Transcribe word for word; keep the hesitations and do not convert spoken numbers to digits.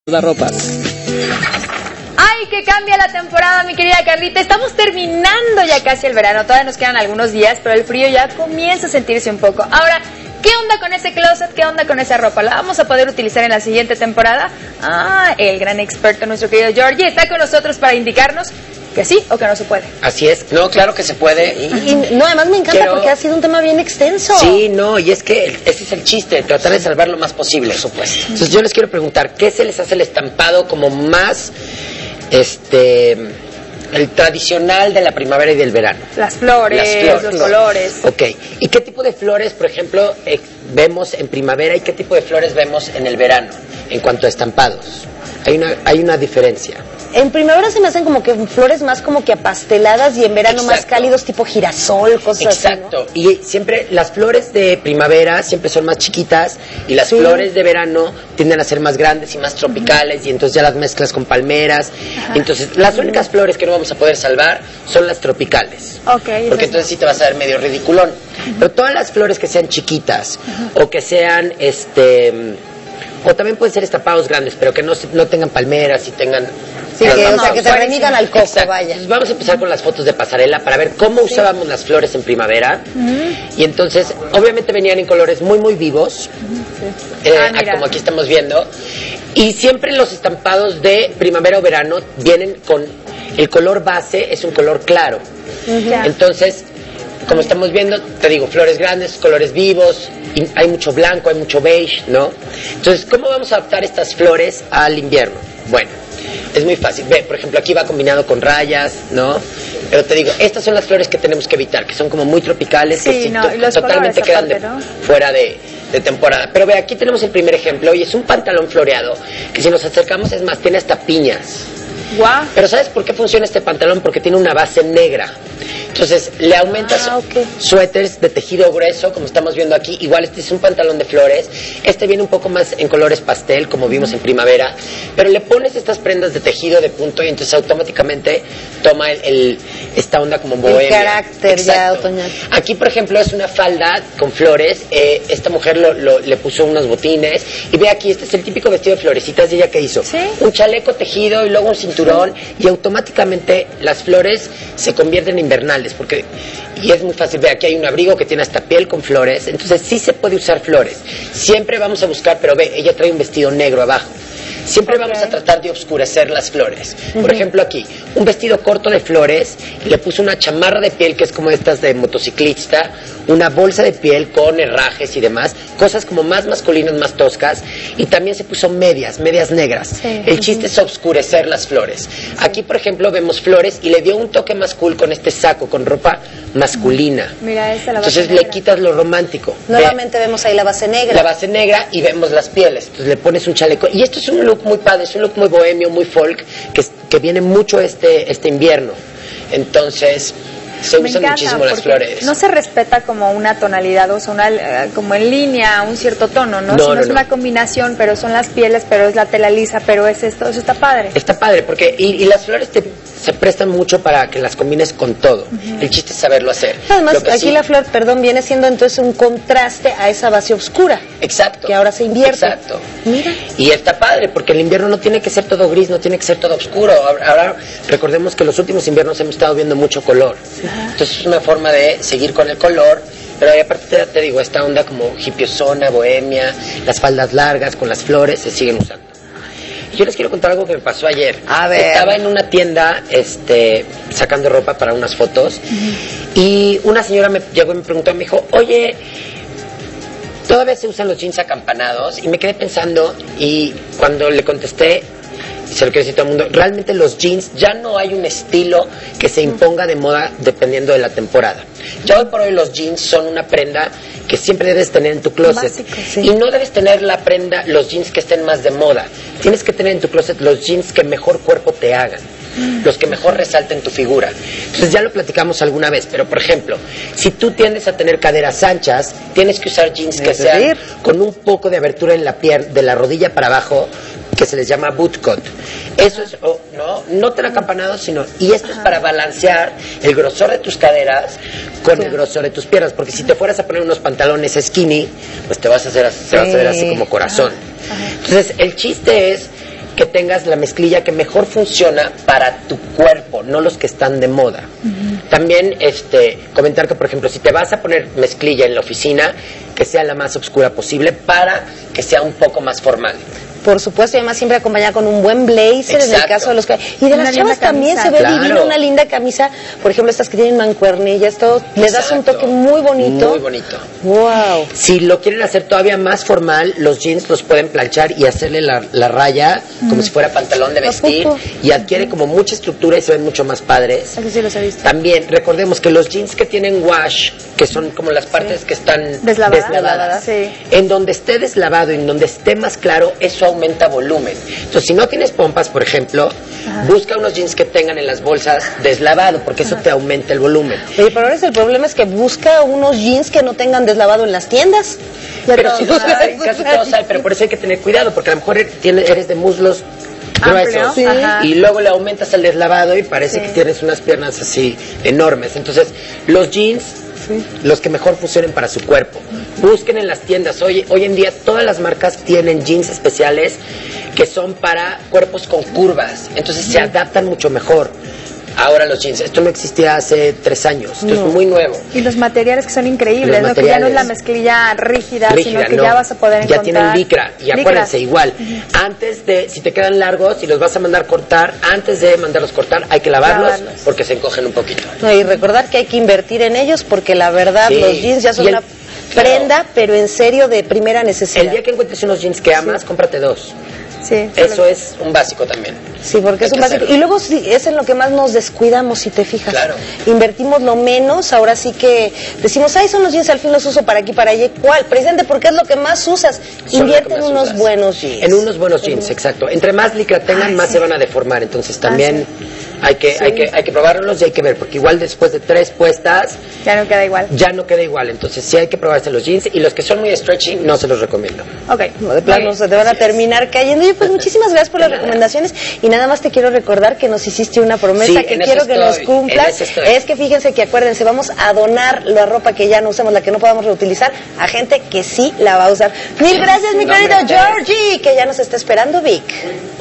Ropas. ¡Ay, que cambia la temporada, mi querida Carlita! Estamos terminando ya casi el verano, todavía nos quedan algunos días, pero el frío ya comienza a sentirse un poco. Ahora, ¿qué onda con ese closet? ¿Qué onda con esa ropa? ¿La vamos a poder utilizar en la siguiente temporada? Ah, el gran experto, nuestro querido Georgie, está con nosotros para indicarnos que sí o que no se puede. Así es, no, claro que se puede. Y, y no, además me encanta quiero... porque ha sido un tema bien extenso. Sí, no, y es que ese es el chiste, tratar de salvar lo más posible, por supuesto. Entonces yo les quiero preguntar, ¿qué se les hace el estampado como más, este, el tradicional de la primavera y del verano? Las flores, Las flores los colores. Ok, ¿y qué tipo de flores, por ejemplo, eh, vemos en primavera y qué tipo de flores vemos en el verano en cuanto a estampados? Hay una, hay una diferencia. En primavera se me hacen como que flores más como que apasteladas y en verano Exacto. más cálidos, tipo girasol, cosas Exacto. así, ¿no? Y siempre las flores de primavera siempre son más chiquitas y las sí. flores de verano tienden a ser más grandes y más tropicales, uh-huh. y entonces ya las mezclas con palmeras. Ajá. Entonces las únicas uh-huh. flores que no vamos a poder salvar son las tropicales. Okay, porque entonces sí te vas a ver medio ridiculón. Uh-huh. Pero todas las flores que sean chiquitas uh-huh. o que sean este o también pueden ser estampados grandes, pero que no, no tengan palmeras y tengan... Sí, que, o sea, que se remigan al coco, Exacto. vaya. Entonces vamos a empezar con las fotos de pasarela para ver cómo sí. usábamos las flores en primavera. Uh-huh. Y entonces, obviamente venían en colores muy, muy vivos, uh-huh. sí. eh, ah, como aquí estamos viendo. Y siempre los estampados de primavera o verano vienen con... El color base es un color claro. Uh-huh. Entonces... Como estamos viendo, te digo, flores grandes, colores vivos, y hay mucho blanco, hay mucho beige, ¿no? Entonces, ¿cómo vamos a adaptar estas flores al invierno? Bueno, es muy fácil. Ve, por ejemplo, aquí va combinado con rayas, ¿no? Pero te digo, estas son las flores que tenemos que evitar, que son como muy tropicales, sí, que no, to- totalmente quedan de, ¿no? fuera de, de temporada. Pero ve, aquí tenemos el primer ejemplo, y es un pantalón floreado, que si nos acercamos, es más, tiene hasta piñas. Wow. Pero ¿sabes por qué funciona este pantalón? Porque tiene una base negra. Entonces, le aumentas ah, okay. suéteres de tejido grueso, como estamos viendo aquí. Igual este es un pantalón de flores. Este viene un poco más en colores pastel, como vimos uh-huh. en primavera. Pero le pones estas prendas de tejido de punto y entonces automáticamente toma el, el esta onda como bohemia. El carácter Exacto. ya otoñal. Aquí, por ejemplo, es una falda con flores. Eh, esta mujer lo, lo, le puso unos botines. Y ve aquí, este es el típico vestido de florecitas. ¿Y ella qué hizo? ¿Sí? Un chaleco tejido y luego un cinturón. Sí. Y automáticamente las flores se convierten en invernales. Porque, y es muy fácil, ve, aquí hay un abrigo que tiene hasta piel con flores, entonces sí se puede usar flores. Siempre vamos a buscar, pero ve, ella trae un vestido negro abajo. Siempre okay. vamos a tratar de oscurecer las flores. Uh-huh. Por ejemplo, aquí, un vestido corto de flores, le puso una chamarra de piel que es como estas de motociclista, una bolsa de piel con herrajes y demás, cosas como más masculinas, más toscas, y también se puso medias, medias negras. Sí. El chiste uh-huh. es oscurecer las flores. Sí. Aquí, por ejemplo, vemos flores y le dio un toque más cool con este saco, con ropa masculina. Uh-huh. Mira, esta la base Entonces negra. Le quitas lo romántico. Nuevamente Ve, vemos ahí la base negra. La base negra y vemos las pieles. Entonces le pones un chaleco. Y esto es un look muy padre, es un look muy bohemio, muy folk, que, que viene mucho este, este invierno. Entonces... Se Me usan muchísimo las flores. No se respeta como una tonalidad, o sea, una, uh, como en línea, un cierto tono, ¿no? No, si no, no es no. una combinación, pero son las pieles, pero es la tela lisa, pero es esto, eso está padre. Está padre, porque, y, y las flores te, se prestan mucho para que las combines con todo. Uh-huh. El chiste es saberlo hacer. Además, aquí sí, la flor, perdón, viene siendo entonces un contraste a esa base oscura. Exacto. Que ahora se invierte. Exacto. Mira. Y está padre, porque el invierno no tiene que ser todo gris, no tiene que ser todo oscuro. Ahora, recordemos que los últimos inviernos hemos estado viendo mucho color. Uh-huh. Entonces es una forma de seguir con el color, pero ahí aparte te, te digo, esta onda como hippiezona, bohemia, las faldas largas con las flores se siguen usando. Yo les quiero contar algo que me pasó ayer. A ver. Estaba en una tienda este, sacando ropa para unas fotos uh-huh. y una señora me llegó y me preguntó, me dijo, oye, ¿todavía se usan los jeans acampanados? Y me quedé pensando y cuando le contesté, y se lo quiero decir a todo el mundo, realmente los jeans ya no hay un estilo que se imponga de moda dependiendo de la temporada. Ya hoy por hoy los jeans son una prenda que siempre debes tener en tu closet. Básico, sí. Y no debes tener la prenda, los jeans que estén más de moda. Tienes que tener en tu closet los jeans que mejor cuerpo te hagan, mm. los que mejor resalten tu figura. Entonces ya lo platicamos alguna vez, pero por ejemplo, si tú tiendes a tener caderas anchas, tienes que usar jeans que sean con un poco de abertura en la pierna, de la rodilla para abajo, que se les llama boot cut. Eso es, oh, no, no tan acampanado, sino, y esto Ajá. es para balancear el grosor de tus caderas con sí. el grosor de tus piernas, porque si te fueras a poner unos pantalones skinny, pues te vas a hacer, sí. te vas a ver así como corazón. Ajá. Ajá. Entonces, el chiste es que tengas la mezclilla que mejor funciona para tu cuerpo, no los que están de moda. Uh-huh. También este, comentar que, por ejemplo, si te vas a poner mezclilla en la oficina, que sea la más oscura posible para que sea un poco más formal. Por supuesto, y además siempre acompañada con un buen blazer. Exacto. En el caso de los... Y de una las chavas también se ve claro. divino, una linda camisa. Por ejemplo, estas que tienen mancuernillas, todo. Exacto. Le das un toque muy bonito. Muy bonito. Wow. Si lo quieren hacer todavía más formal, los jeans los pueden planchar y hacerle la, la raya mm. como si fuera pantalón de vestir. Y adquiere como mucha estructura y se ven mucho más padres. Aquí sí los he visto. También, recordemos que los jeans que tienen wash, que son como las partes sí. que están deslavadas, deslavadas sí. en donde esté desllavado y en donde esté más claro, eso aumenta volumen. Entonces, si no tienes pompas, por ejemplo, ajá. busca unos jeans que tengan en las bolsas deslavado, porque eso ajá. te aumenta el volumen. Oye, pero ahora el problema es que busca unos jeans que no tengan deslavado en las tiendas. Ya pero si los hay, casi todos hay, pero por eso hay que tener cuidado, porque a lo mejor eres de muslos gruesos sí. y luego le aumentas el deslavado y parece sí. que tienes unas piernas así enormes. Entonces, los jeans sí. los que mejor funcionen para su cuerpo. Busquen en las tiendas. Hoy, hoy en día todas las marcas tienen jeans especiales que son para cuerpos con curvas. Entonces sí. se adaptan mucho mejor. Ahora los jeans, esto no existía hace tres años, esto no. es muy nuevo. Y los materiales que son increíbles, ¿no? Que ya no es la mezclilla rígida, rígida sino que no. ya vas a poder ya encontrar. Ya tienen licra, y licra. Acuérdense, igual, uh-huh. antes de, si te quedan largos y los vas a mandar cortar, antes de mandarlos cortar hay que lavarlos, lavarlos. porque se encogen un poquito. No, y recordar que hay que invertir en ellos porque la verdad sí. los jeans ya son el, una prenda, claro. pero en serio de primera necesidad. El día que encuentres unos jeans que amas, sí. cómprate dos. Sí, eso es un básico también. Sí, porque es un básico. Hacerlo. Y luego sí, es en lo que más nos descuidamos, si te fijas. Claro. Invertimos lo menos, ahora sí que decimos, ay, son los jeans, al fin los uso para aquí, para allá. ¿Cuál? Precisamente porque es lo que más usas. Son Invierte en unos usas. buenos jeans. En unos buenos jeans, uh-huh. exacto. Entre más licra tengan, ay, más sí. se van a deformar. Entonces también ah, sí. hay, que, sí. hay, que, hay que probarlos y hay que ver, porque igual después de tres puestas... Ya no queda igual. Ya no queda igual. Entonces sí hay que probarse los jeans y los que son muy stretchy no se los recomiendo. Ok. No, de plano, se te van a terminar cayendo. Y pues muchísimas gracias por las recomendaciones y nada más te quiero recordar que nos hiciste una promesa sí, que quiero que estoy, nos cumplas. Es que fíjense que acuérdense, vamos a donar la ropa que ya no usamos, la que no podamos reutilizar, a gente que sí la va a usar. Mil gracias, mi querido Georgie, que ya nos está esperando Vic.